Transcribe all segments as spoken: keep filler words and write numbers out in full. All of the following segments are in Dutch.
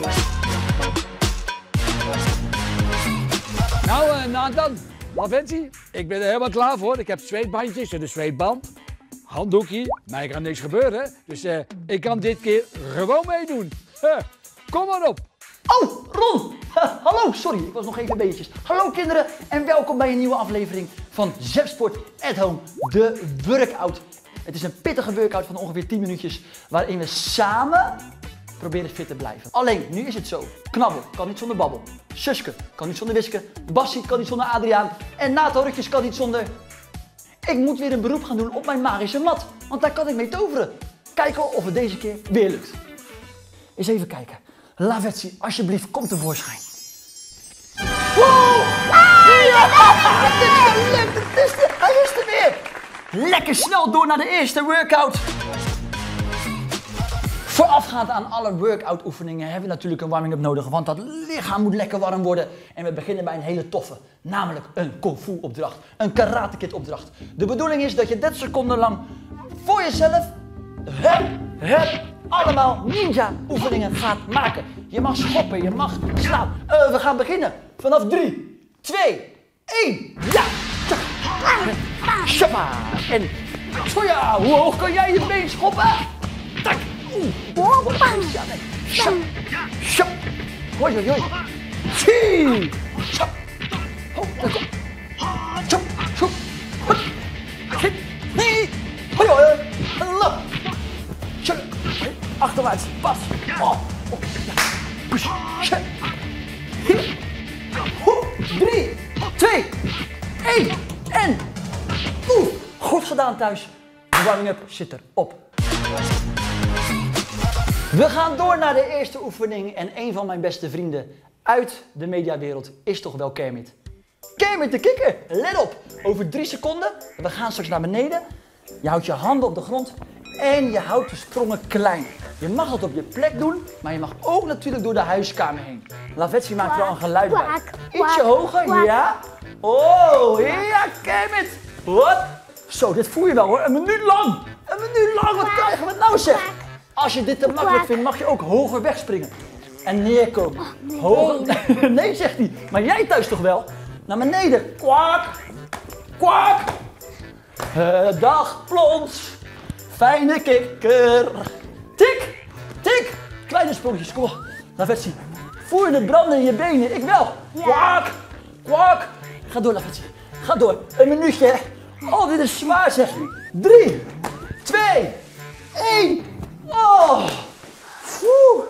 Nou, uh, Nathan, Laventie, ik ben er helemaal klaar voor. Ik heb zweetbandjes en een zweetband. Handdoekje, mij kan niks gebeuren. Dus uh, ik kan dit keer gewoon meedoen. Uh, kom maar op. Oh, Ron! Uh, hallo, sorry, ik was nog even beetjes. Hallo kinderen en welkom bij een nieuwe aflevering van Zepsport at Home, de workout. Het is een pittige workout van ongeveer tien minuutjes, waarin we samen proberen fit te blijven. Alleen, nu is het zo. Knabbel kan niet zonder babbel. Suske kan niet zonder Wiske. Bassie kan niet zonder Adriaan. En Nathan Rutjes kan niet zonder... Ik moet weer een beroep gaan doen op mijn magische mat, want daar kan ik mee toveren. Kijken of het deze keer weer lukt. Eens even kijken. Lavetsi, alsjeblieft, kom tevoorschijn. Wow! Ja! Het is gelukt! Het is er! Hij is er weer! Lekker snel door naar de eerste workout. Voorafgaand aan alle workout oefeningen hebben we natuurlijk een warming-up nodig, want dat lichaam moet lekker warm worden. En we beginnen bij een hele toffe, namelijk een kung fu opdracht, een karate kid opdracht. De bedoeling is dat je dertig seconden lang voor jezelf, hup, hup, allemaal ninja oefeningen gaat maken. Je mag schoppen, je mag slaan. Uh, we gaan beginnen vanaf drie, twee, één, ja! Shoppa! En ja, hoe hoog kan jij je been schoppen? Tak! Oeh, wat een ja, nee. Shop, shop. Hoi, hoi, hoi. Zie. Shop. Ho, daar kom. Shop, shop. Hoi. Hoi. Nee. Hoi, hoi. Hallo. Shop. Achterwaarts. Pas. Oh. Oh. Ja. Push. Shop. Hier. Ho. Drie, twee, één. En. Oeh. Goed gedaan thuis. De warming-up zit erop. We gaan door naar de eerste oefening en een van mijn beste vrienden uit de mediawereld is toch wel Kermit. Kermit de kikker, let op, over drie seconden, we gaan straks naar beneden, je houdt je handen op de grond en je houdt de sprongen klein. Je mag dat op je plek doen, maar je mag ook natuurlijk door de huiskamer heen. Lavetsi maakt wel een geluid bij. Ietsje hoger, ja. Oh, ja Kermit. Wat? Zo, dit voel je wel hoor, een minuut lang. Een minuut lang, wat krijgen we nou zeg? Als je dit te makkelijk vindt, mag je ook hoger wegspringen. En neerkomen. Oh, nee. Hoger... Nee, zegt hij. Maar jij thuis toch wel? Naar beneden. Kwak. Kwak. Uh, dag, plons. Fijne kikker. Tik. Tik. Kleine sprongjes, kom op. Lavetsi. Voel je het branden in je benen? Ik wel. Ja. Kwak. Kwak. Ga door, Lavetsi. Ga door. Een minuutje. Oh, dit is zwaar, zeg. Drie. Twee. Één. Oh! Woe.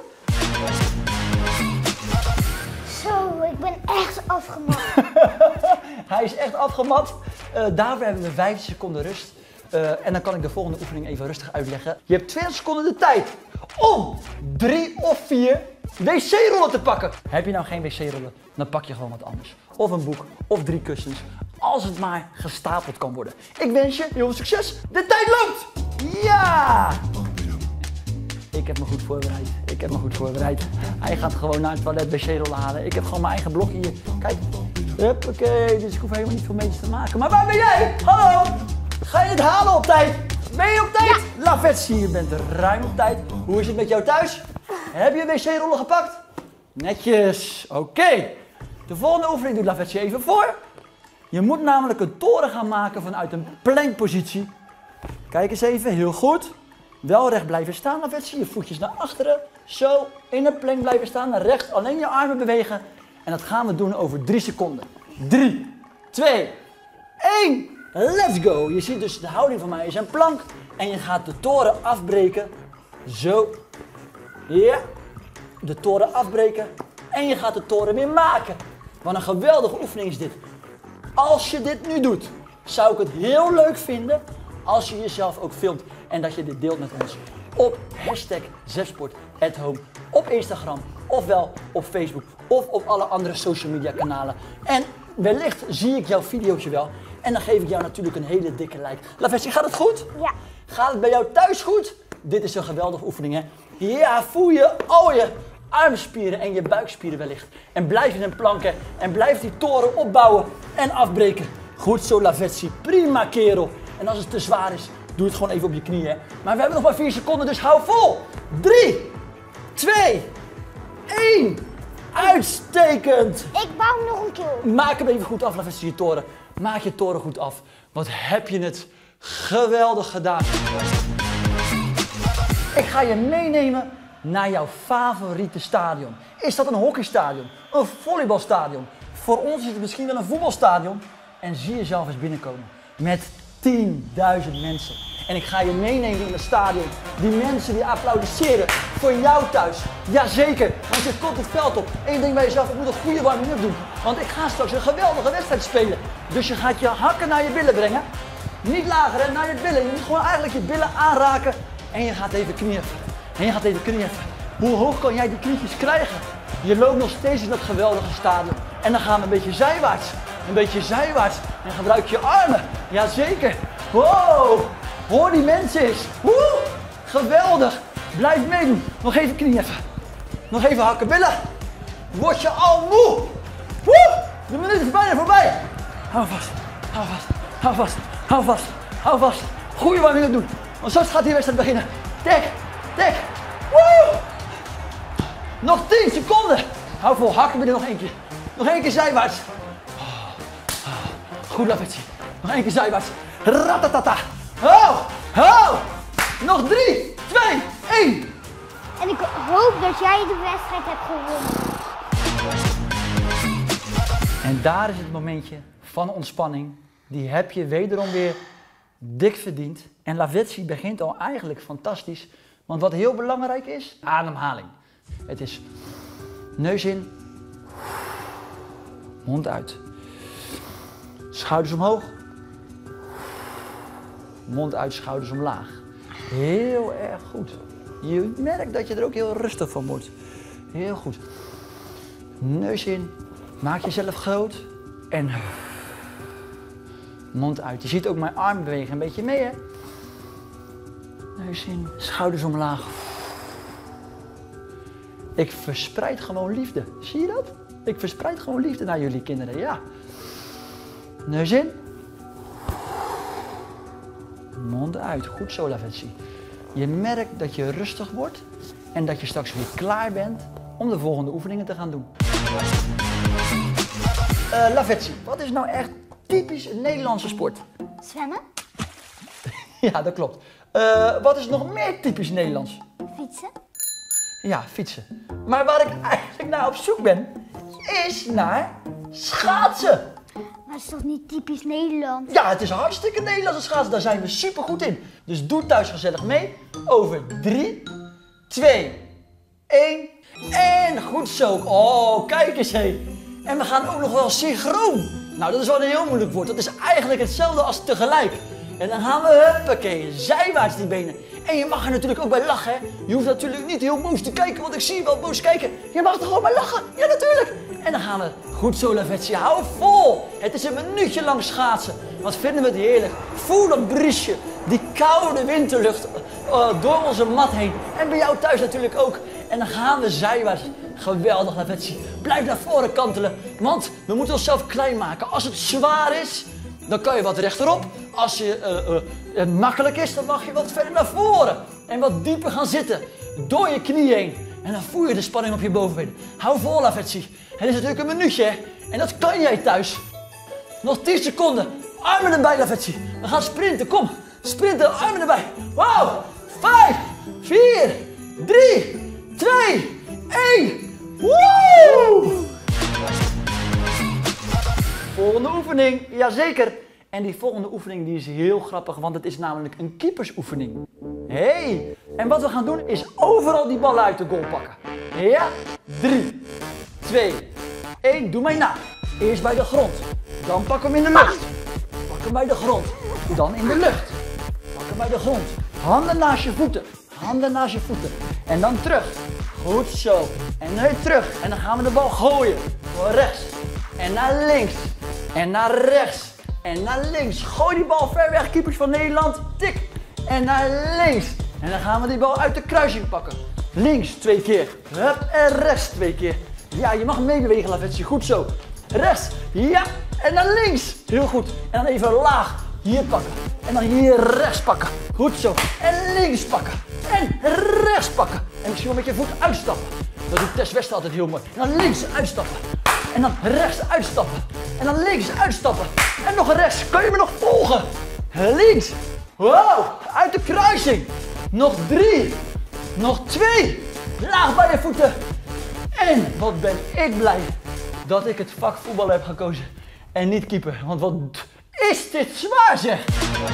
Zo, ik ben echt afgemat. Hij is echt afgemat. Uh, daarvoor hebben we vijf seconden rust. Uh, en dan kan ik de volgende oefening even rustig uitleggen. Je hebt twintig seconden de tijd om drie of vier wc-rollen te pakken. Heb je nou geen wc-rollen, dan pak je gewoon wat anders. Of een boek, of drie kussens. Als het maar gestapeld kan worden. Ik wens je heel veel succes. De tijd loopt! Ja! Ik heb me goed voorbereid. Ik heb me goed voorbereid. Hij gaat gewoon naar het toilet wc-rollen halen. Ik heb gewoon mijn eigen blokje hier. Kijk. Huppakee. Dus ik hoef helemaal niet veel meters te maken. Maar waar ben jij? Hallo? Ga je het halen op tijd? Ben je op tijd? Ja. Lavetsi, je bent er ruim op tijd. Hoe is het met jou thuis? Heb je wc-rollen gepakt? Netjes. Oké. Okay. De volgende oefening doet Lavetsi even voor. Je moet namelijk een toren gaan maken vanuit een plankpositie. Kijk eens even. Heel goed. Wel recht blijven staan, Lavetsi. Je voetjes naar achteren. Zo, in een plank blijven staan. Naar rechts, alleen je armen bewegen. En dat gaan we doen over drie seconden. Drie, twee, één. Let's go. Je ziet dus de houding van mij is een plank. En je gaat de toren afbreken. Zo. Ja. De toren afbreken. En je gaat de toren weer maken. Wat een geweldige oefening is dit. Als je dit nu doet, zou ik het heel leuk vinden als je jezelf ook filmt en dat je dit deelt met ons op hashtag Zepsport at Home op Instagram, ofwel op Facebook of op alle andere social media kanalen. En wellicht zie ik jouw videootje wel en dan geef ik jou natuurlijk een hele dikke like. Lavetsi, gaat het goed? Ja. Gaat het bij jou thuis goed? Dit is een geweldige oefening, hè? Ja, voel je al je armspieren en je buikspieren wellicht. En blijf in een planken en blijf die toren opbouwen en afbreken. Goed zo, Lavetsi. Prima, kerel. En als het te zwaar is, doe het gewoon even op je knieën. Maar we hebben nog maar vier seconden, dus hou vol. Drie, twee, één. Uitstekend! Ik bouw hem nog een keer op. Maak hem even goed af, Lavetsi, je toren. Maak je toren goed af. Wat heb je het geweldig gedaan. Ik ga je meenemen naar jouw favoriete stadion. Is dat een hockeystadion? Een volleybalstadion? Voor ons is het misschien wel een voetbalstadion. En zie jezelf eens binnenkomen. Met tienduizend mensen. En ik ga je meenemen in het stadion. Die mensen die applaudisseren voor jou thuis. Jazeker, want je komt het veld op. En je denkt bij jezelf, ik moet een goede warming-up doen. Want ik ga straks een geweldige wedstrijd spelen. Dus je gaat je hakken naar je billen brengen. Niet lager, hè, naar je billen. Je moet gewoon eigenlijk je billen aanraken. En je gaat even knieven. En je gaat even knieven. Hoe hoog kan jij die knietjes krijgen? Je loopt nog steeds in dat geweldige stadion. En dan gaan we een beetje zijwaarts. Een beetje zijwaarts. En gebruik je armen. Jazeker. Wow. Hoor die mensen eens. Woe. Geweldig. Blijf meedoen. Nog even knieven. Nog even hakken billen. Word je al moe. Woe. De minuut is bijna voorbij. Hou vast. Hou vast. Hou vast. Hou vast. Hou vast. Goeie warming doen. Want straks gaat die wedstrijd beginnen. Tik. Tik. Woe. Nog tien seconden. Hou vol. Hakken billen nog één keer. Nog één keer zijwaarts. Goed, Lavetsi. Nog één keer zijwaarts. Ratatata. Ho. Ho. Nog drie, twee, één. En ik hoop dat jij de wedstrijd hebt gewonnen. En daar is het momentje van ontspanning. Die heb je wederom weer dik verdiend. En Lavetsi begint al eigenlijk fantastisch. Want wat heel belangrijk is, ademhaling. Het is neus in, mond uit. Schouders omhoog, mond uit, schouders omlaag. Heel erg goed. Je merkt dat je er ook heel rustig van wordt. Heel goed. Neus in, maak jezelf groot en mond uit. Je ziet ook mijn arm bewegen een beetje mee, hè? Neus in, schouders omlaag. Ik verspreid gewoon liefde. Zie je dat? Ik verspreid gewoon liefde naar jullie kinderen, ja. Neus in. Mond uit. Goed zo, Lavetsi. Je merkt dat je rustig wordt en dat je straks weer klaar bent om de volgende oefeningen te gaan doen. Uh, Lavetsi, wat is nou echt typisch een Nederlandse sport? Zwemmen? Ja, dat klopt. Uh, wat is nog meer typisch Nederlands? Fietsen? Ja, fietsen. Maar waar ik eigenlijk naar op zoek ben, is naar schaatsen. Maar dat is toch niet typisch Nederlands? Ja, het is hartstikke Nederlandse schaatsen. Daar zijn we super goed in. Dus doe thuis gezellig mee. Over drie, twee, één. En goed zo. Oh, kijk eens hé. En we gaan ook nog wel synchroon. Nou, dat is wel een heel moeilijk woord. Dat is eigenlijk hetzelfde als tegelijk. En dan gaan we, huppakee, zijwaarts die benen. En je mag er natuurlijk ook bij lachen, hè. Je hoeft natuurlijk niet heel boos te kijken, want ik zie je wel boos kijken. Je mag er gewoon bij lachen. Ja, natuurlijk. En dan gaan we, goed zo, Lavetsi, hou vol. Het is een minuutje lang schaatsen. Wat vinden we het heerlijk. Voel dat briesje, die koude winterlucht uh, door onze mat heen. En bij jou thuis natuurlijk ook. En dan gaan we zijwaarts. Geweldig, Lavetsi. Blijf naar voren kantelen, want we moeten onszelf klein maken. Als het zwaar is, dan kan je wat rechterop. Als je, uh, uh, het makkelijk is, dan mag je wat verder naar voren. En wat dieper gaan zitten. Door je knie heen. En dan voel je de spanning op je bovenbeen. Hou vol, Lavetsi. Het is natuurlijk een minuutje, hè. En dat kan jij thuis. Nog tien seconden. Armen erbij, Lavetsi. We gaan sprinten. Kom. Sprinten. Armen erbij. Wauw. Vijf. Vier. Drie. Twee. Één. Woe! Volgende oefening. Jazeker. En die volgende oefening die is heel grappig, want het is namelijk een keepersoefening. Hey. En wat we gaan doen is overal die ballen uit de goal pakken. Ja? Drie, twee, één. Doe mij na. Eerst bij de grond. Dan pak hem in de lucht. Pak hem bij de grond. Dan in de lucht. Pak hem bij de grond. Handen naast je voeten. Handen naast je voeten. En dan terug. Goed zo. En weer terug. En dan gaan we de bal gooien. Naar rechts. En naar links. En naar rechts. En naar links. Gooi die bal ver weg, keepers van Nederland. Tik. En naar links. En dan gaan we die bal uit de kruising pakken. Links twee keer. Hup. En rechts twee keer. Ja, je mag meebewegen, Lavetsi. Goed zo. Rechts. Ja. En naar links. Heel goed. En dan even laag. Hier pakken. En dan hier rechts pakken. Goed zo. En links pakken. En rechts pakken. En misschien wel met je voet uitstappen. Dat doet Tess Wester altijd heel mooi. En dan links uitstappen. En dan rechts uitstappen. En dan links uitstappen. En nog rechts. Kan je me nog volgen? Links. Wow, uit de kruising. Nog drie. Nog twee. Laag bij je voeten. En wat ben ik blij dat ik het vak voetbal heb gekozen. En niet keeper. Want wat is dit zwaar zeg.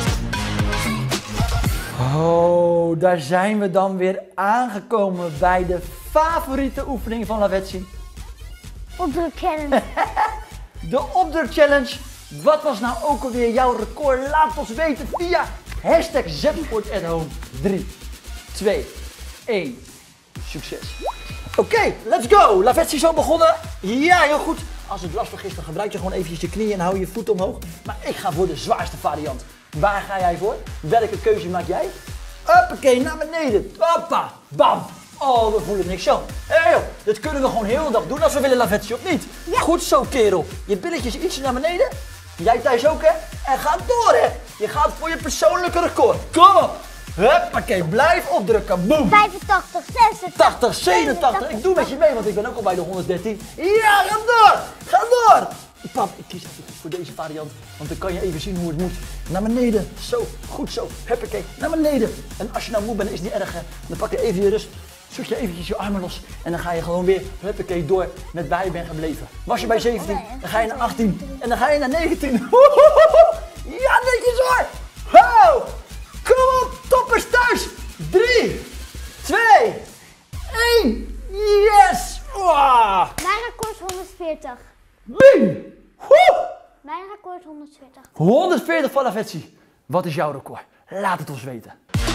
Oh, daar zijn we dan weer aangekomen bij de favoriete oefening van Lavetsi. Opdruk challenge. De opdruk challenge. Wat was nou ook alweer jouw record? Laat ons weten via hashtag ZetSportAtHome. drie, twee, één. Succes. Oké, okay, let's go. Lavetsi is zo begonnen. Ja, heel goed. Als het lastig is, dan gebruik je gewoon eventjes je knieën en hou je voet omhoog. Maar ik ga voor de zwaarste variant. Waar ga jij voor? Welke keuze maak jij? Hoppakee, naar beneden. Hoppa, bam. Oh, we voelen niks zo. Hé hey, joh, dit kunnen we gewoon heel de dag doen als we willen, Lavetsi, of niet? Ja. Goed zo, kerel. Je billetjes ietsje naar beneden. Jij thuis ook, hè? En ga door, hè? Je gaat voor je persoonlijke record. Kom op. Hoppakee, blijf opdrukken. Boom. vijfentachtig, zesentachtig, tachtig, zevenentachtig. Ik doe met je mee, want ik ben ook al bij de honderddertien. Ja, ga door. Ga door. Pap, ik kies voor deze variant, want dan kan je even zien hoe het moet. Naar beneden, zo, goed zo, huppakee, naar beneden. En als je nou moe bent, is het niet erg, hè. Dan pak je even je rust, zoek je eventjes je armen los en dan ga je gewoon weer, huppakee, door met waar je bent gebleven. Was je bij zeventien, dan ga je naar achttien en dan ga je naar negentien. Ja, netjes hoor. Ho! Kom op, toppers thuis. drie, twee, één. Yes! Wow. Mijn record is honderdveertig. Bing! Woe! Mijn record is honderdveertig. honderdveertig van Lavetsi. Wat is jouw record? Laat het ons weten.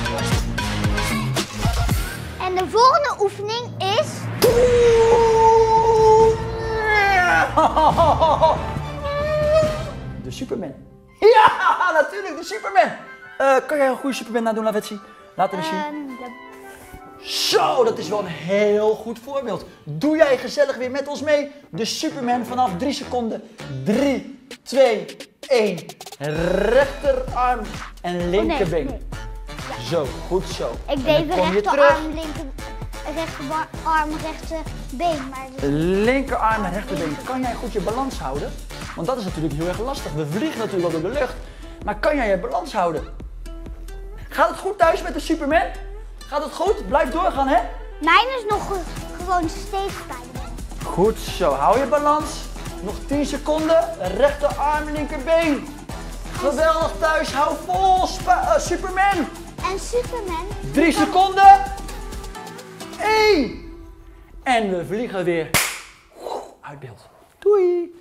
En de volgende oefening is... De Superman. Ja, natuurlijk, de Superman. Uh, kan jij een goede Superman nadoen, Lavetsi? Laten we zien. Um, de... Zo, dat is wel een heel goed voorbeeld. Doe jij gezellig weer met ons mee. De Superman vanaf drie seconden. drie, twee, één. Rechterarm en linkerbeen. Oh, nee, nee. Ja. Zo, goed zo. Ik deed de rechterarm, linker, rechterarm, rechterbeen. Maar dus... Linkerarm en rechterbeen. Kan jij goed je balans houden? Want dat is natuurlijk heel erg lastig. We vliegen natuurlijk wel door de lucht. Maar kan jij je balans houden? Gaat het goed thuis met de Superman? Gaat het goed? Blijf doorgaan, hè? Mijn is nog gewoon steeds pijn. Goed zo. Hou je balans. Nog tien seconden. Rechterarm, linkerbeen. Geweldig thuis. Hou vol. Spa uh, Superman. En Superman? drie seconden. één. En we vliegen weer uit beeld. Doei.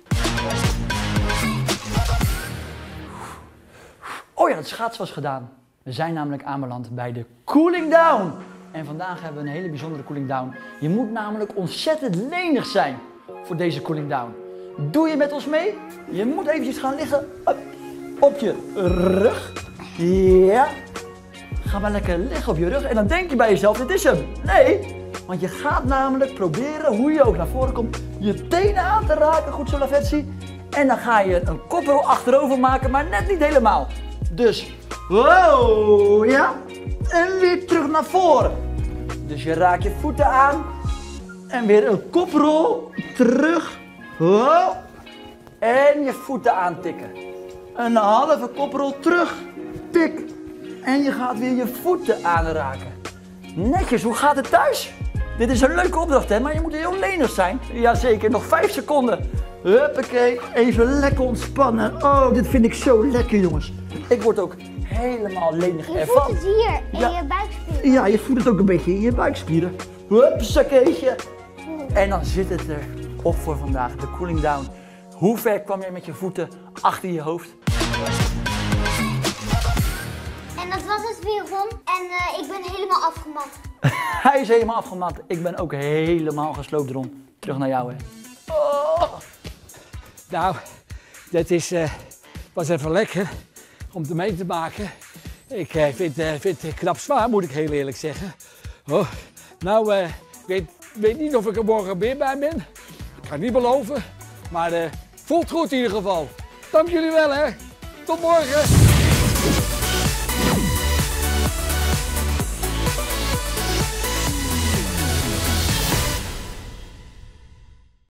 Oh ja, het schaatsen was gedaan. We zijn namelijk aanbeland bij de cooling down. En vandaag hebben we een hele bijzondere cooling down. Je moet namelijk ontzettend lenig zijn voor deze cooling down. Doe je met ons mee? Je moet eventjes gaan liggen op, op je rug. Ja. Ga maar lekker liggen op je rug en dan denk je bij jezelf, dit is hem. Nee, want je gaat namelijk proberen, hoe je ook naar voren komt, je tenen aan te raken. Goed zo, Lavetsi. En dan ga je een koprol achterover maken, maar net niet helemaal. Dus, wow, ja. En weer terug naar voren. Dus je raakt je voeten aan. En weer een koprol. Terug. Wow. En je voeten aantikken. Een halve koprol terug. Tik. En je gaat weer je voeten aanraken. Netjes, hoe gaat het thuis? Dit is een leuke opdracht, hè, maar je moet heel lenig zijn. Jazeker, nog vijf seconden. Huppakee, even lekker ontspannen. Oh, dit vind ik zo lekker, jongens. Ik word ook helemaal lenig je ervan. voelt het hier, in ja. je buikspieren. Ja, je voelt het ook een beetje in je buikspieren. Hupsakeetje. En dan zit het er op voor vandaag, de cooling down. Hoe ver kwam jij met je voeten achter je hoofd? En dat was het weer, Ron. En uh, ik ben helemaal afgemat. Hij is helemaal afgemat. Ik ben ook helemaal gesloopt, Ron. Terug naar jou, hè. Oh. Nou, dat is, uh, was even lekker om te mee te maken. Ik uh, vind, uh, vind het knap zwaar, moet ik heel eerlijk zeggen. Oh. Nou, ik uh, weet, weet niet of ik er morgen weer bij ben. Ik kan niet beloven. Maar uh, voelt goed in ieder geval. Dank jullie wel, hè. Tot morgen.